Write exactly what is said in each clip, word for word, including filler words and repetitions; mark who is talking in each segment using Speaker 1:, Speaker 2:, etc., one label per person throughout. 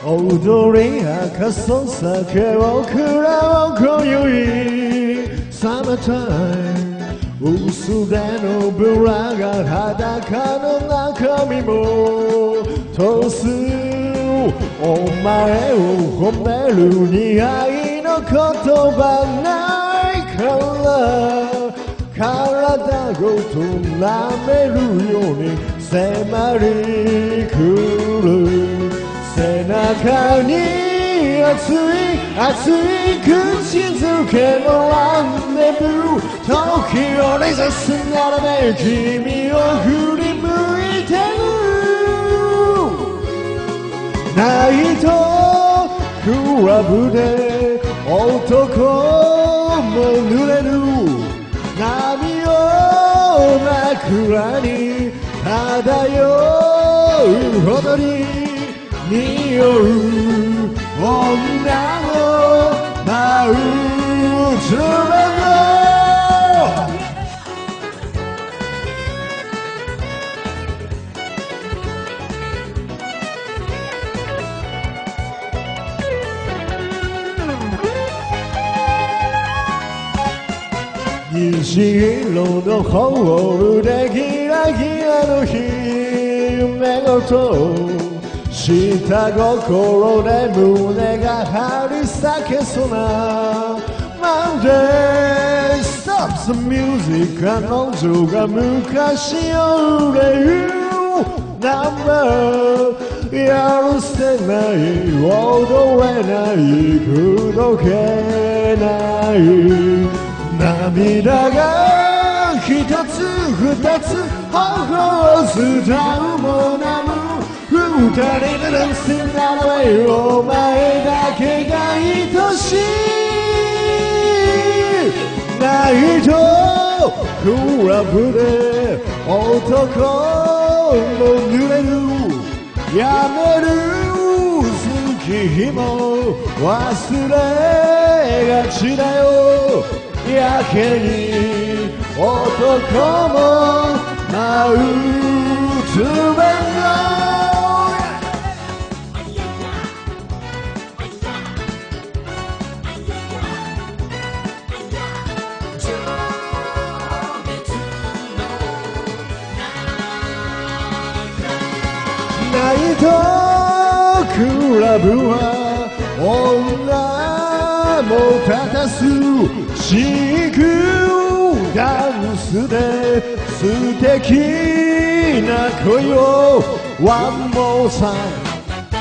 Speaker 1: 踊り明かそう酒を食らおう今宵 Summertime 薄手のブラが裸の中身も通すお前を褒める似合いの言葉ないから体ごと舐めるように迫り来る背中に熱い熱い口づけのランデブー時を目指すならね君を振り向いてるナイトクラブで男も濡れる波を枕に漂うほどに匂う女のマウントの虹色のホールでギラギラの日夢ごと下心で胸が張り裂けそうな Monday Stops the music 彼女が昔より言うナンバー許せない踊れない口説けない涙が一つ二つ頬を伝うもなむ二人でダンスならばお前だけが愛しいナイトクラブで男も濡れるやめる月日も忘れがちだよやけに男も舞うつばのナイトクラブは女も立たすシークダンスで素敵な恋を One more time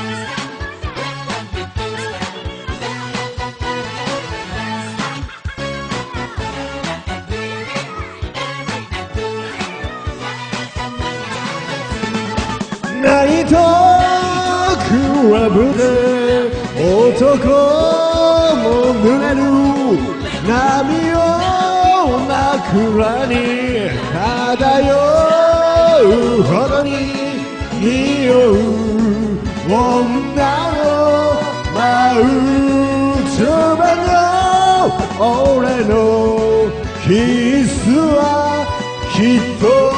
Speaker 1: ナイトクラブで男も濡れる波を枕に漂うほどに匂う女のマウントバの俺のキスはきっと